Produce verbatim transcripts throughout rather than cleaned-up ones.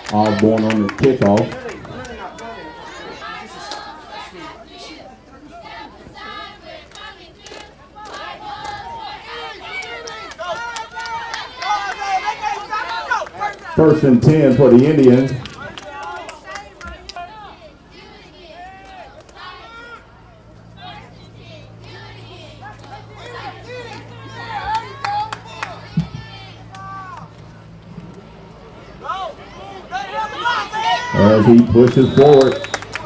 Osborne on the kickoff. First and ten for the Indians. As he pushes forward.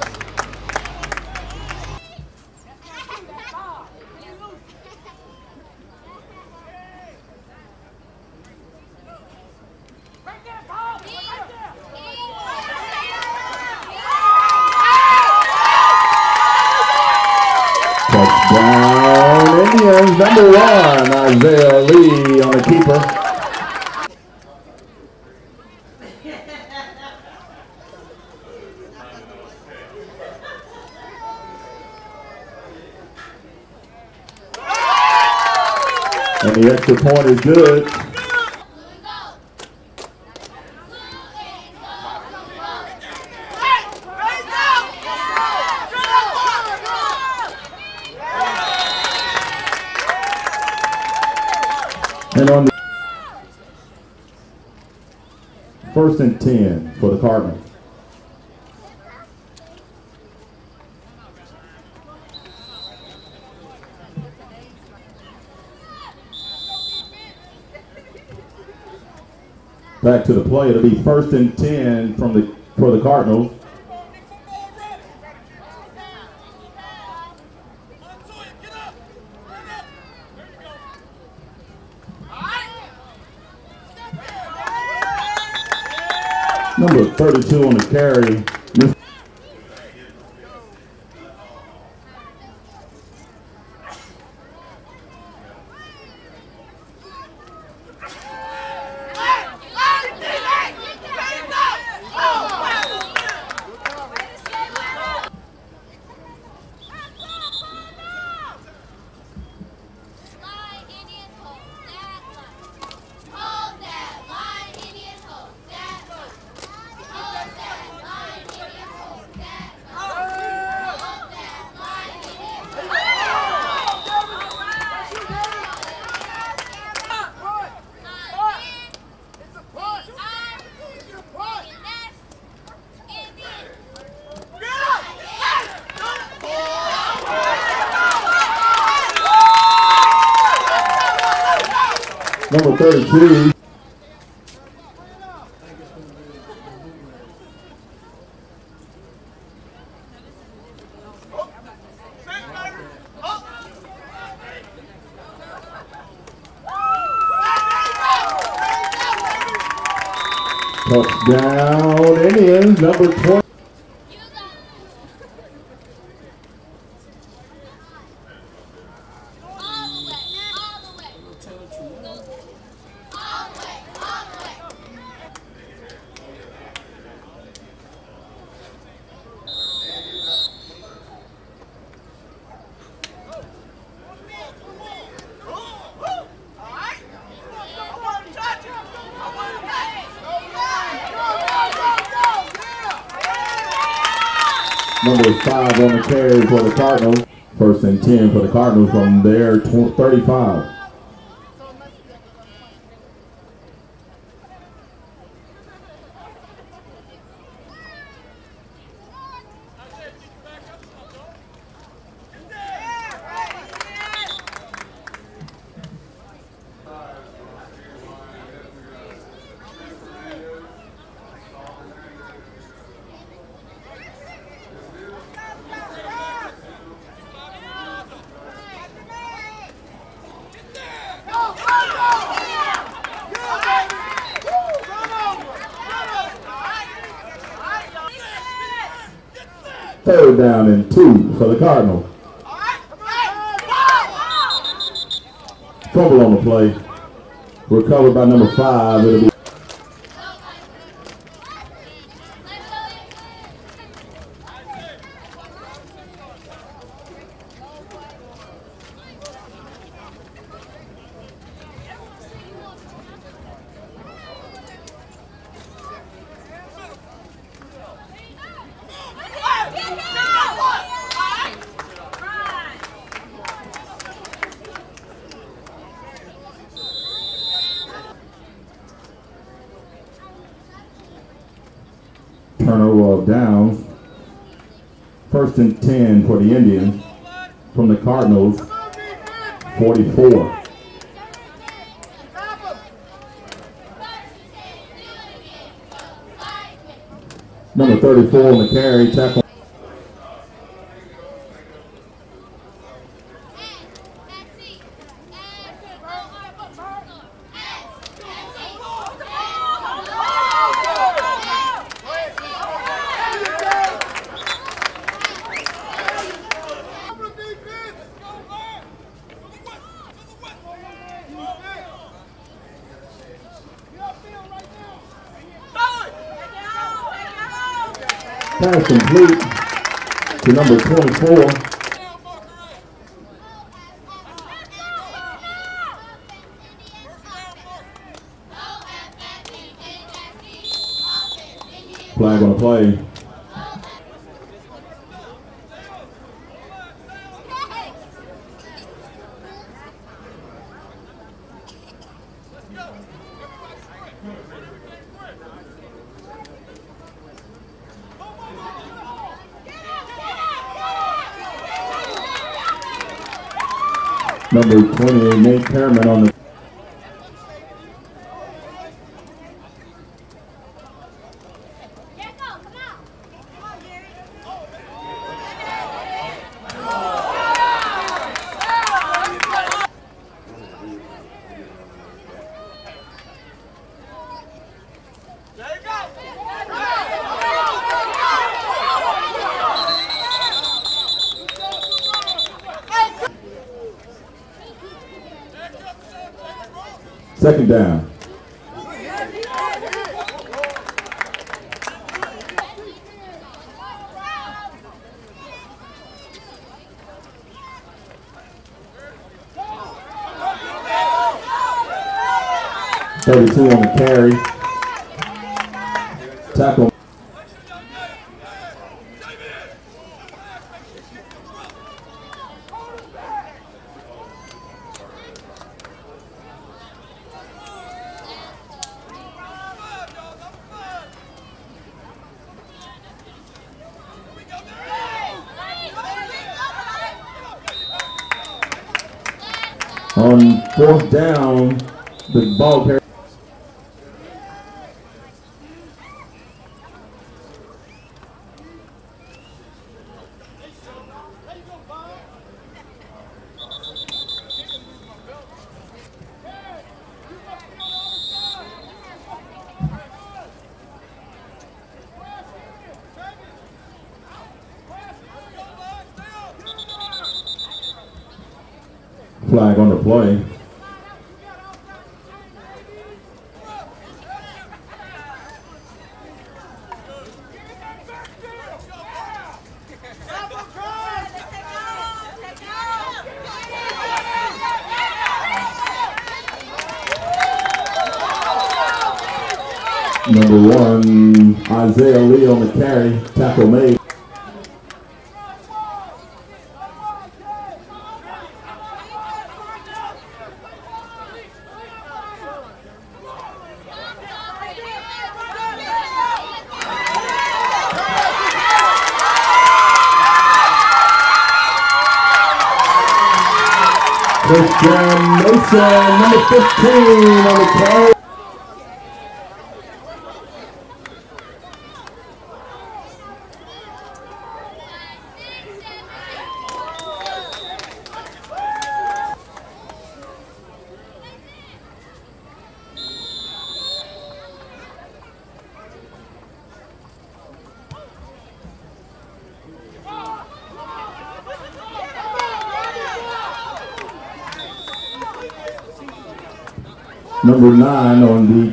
Touchdown Indians, number one, Isaiah Lee on the keeper. And the extra point is good. And on the first and ten for the Cardinals. Back to the play. It'll be first and ten from the for the Cardinals. Number thirty-two on the carry. Number thirty-two. Touchdown Indians, number twenty. Number five on the carry for the Cardinals. First and ten for the Cardinals from their thirty-five. Third down and two for the Cardinals. Fumble on the play. Recovered by number five. It'll be turnover of downs. First and ten for the Indians from the Cardinals, forty-four. Number thirty-four on the carry, tackle. Pass complete to number twenty-four. Flag on the play. Number twenty-eight, Nate Perryman on the second down. thirty-two on the carry. Tackle. On fourth down, the ball carrier. Flag on the play. Number one, Isaiah Lee on the carry, tackle made. Christian Mason, number fifteen on the carry. Number nine on the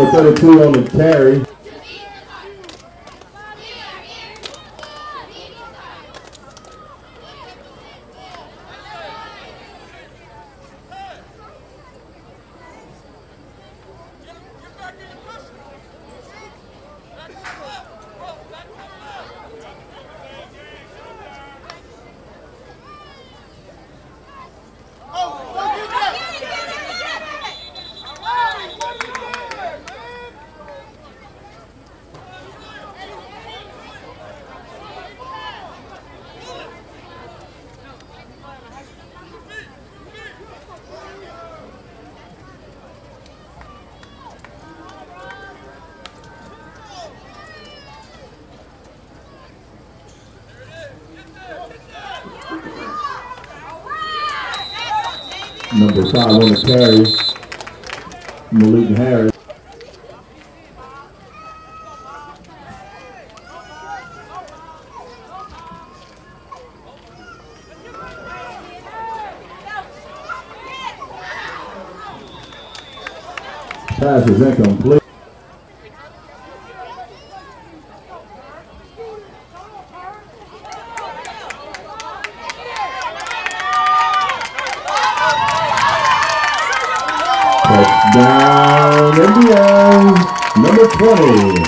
number thirty-two on the carry. Number five on the carry, Malik Harris. Pass is incomplete. Touchdown, Indians, number twenty.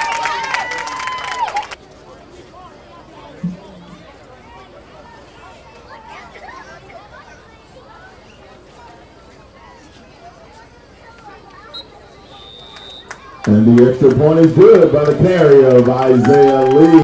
And the extra point is good by the carry of Isaiah Lee.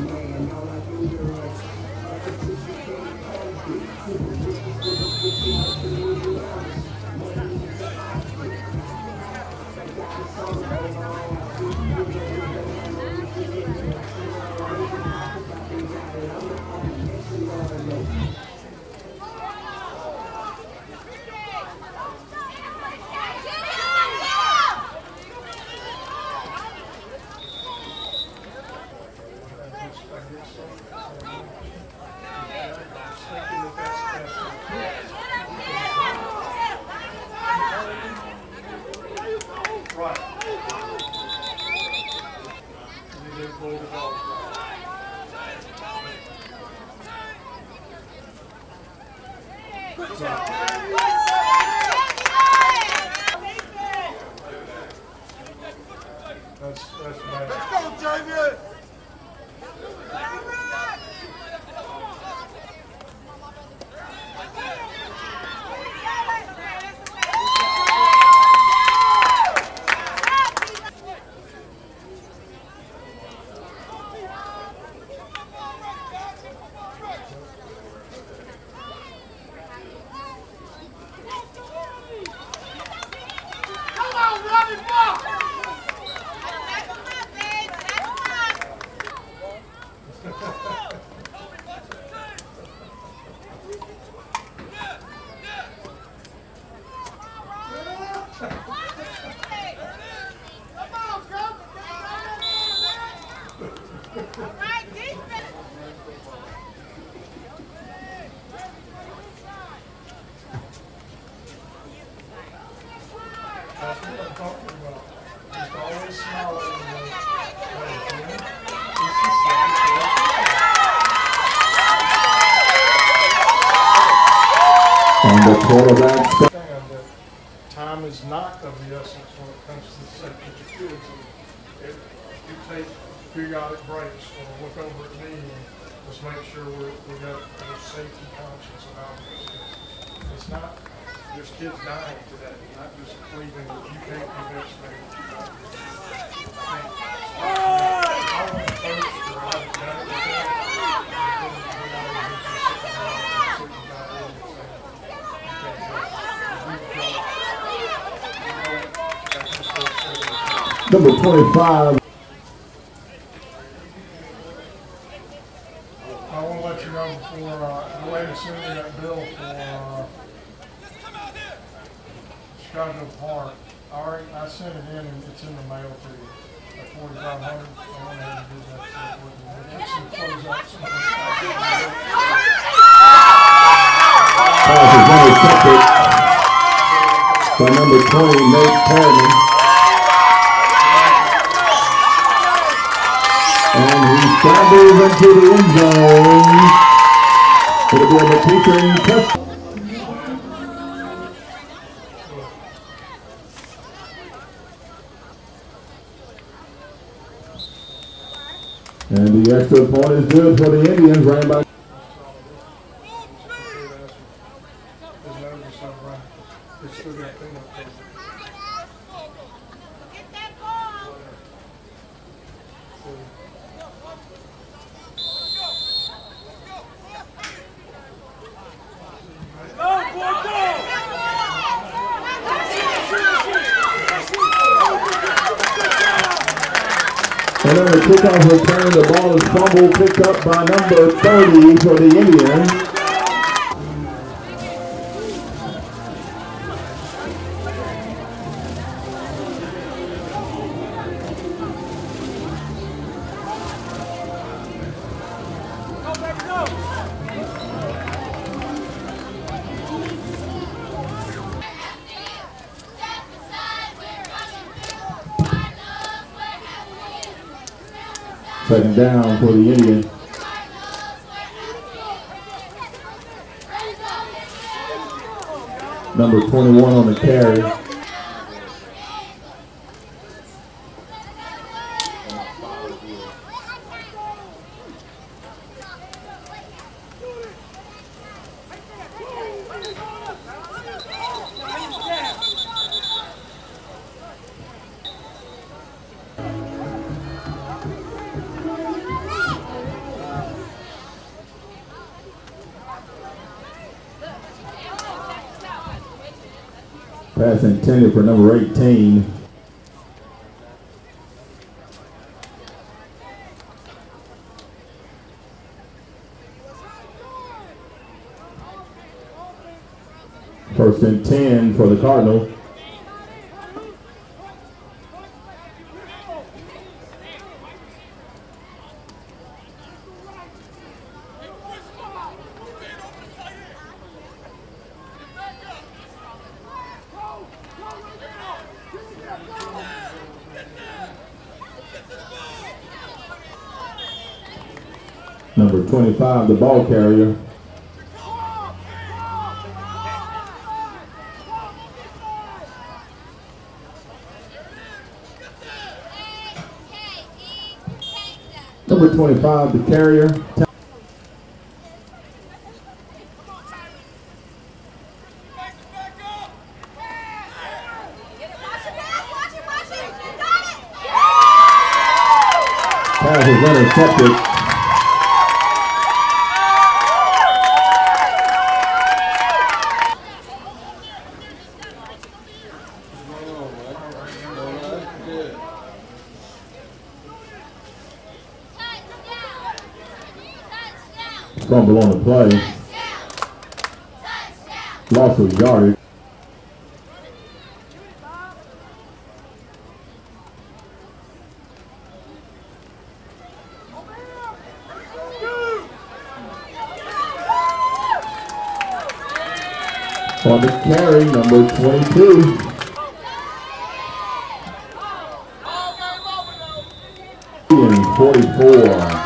That's, that's bad. Let's go, Javier! Come on, running ball! That's what I'm talking about. Just always smiling. And the quarterback. Time is not of the essence when it comes to the safety of the kids. If you take periodic breaks or look over at me and just make sure we're, we got a safety conscious about this. It's not just kids dying today, not just believing that you can't convince me that you don't. I think if I want to coach or I haven't done it before, I'm going to be out of here just sitting around and sitting about it and saying, you can't do it. We've got Number twenty-five. I want to let you know before uh, the lady sent me that bill for uh, Chicago Park. I already I sent it in and it's in the mail to you. At forty-five hundred. I went ahead and did that stuff with you. We're fixing to close out some of the stuff. Pass is intercepted by number twenty, Nate Perryman. And he scrambles into the end zone. It'll be a McEachern touchdown. And the extra point is good for the Indians, ran by. It's still got cleanup paper. Get that ball! Go, boy, go! And then the kickoff return, the ball is fumbled, picked up by number thirty for the Indians. Second down for the Indians. Number twenty-one on the carry. Pass intended for number eighteen. First and ten for the Cardinals. Number twenty-five, the ball carrier. Number twenty-five, the carrier. Pass is intercepted. Fumble on the play. Loss of yardage. On the carry, number twenty-two. forty-four.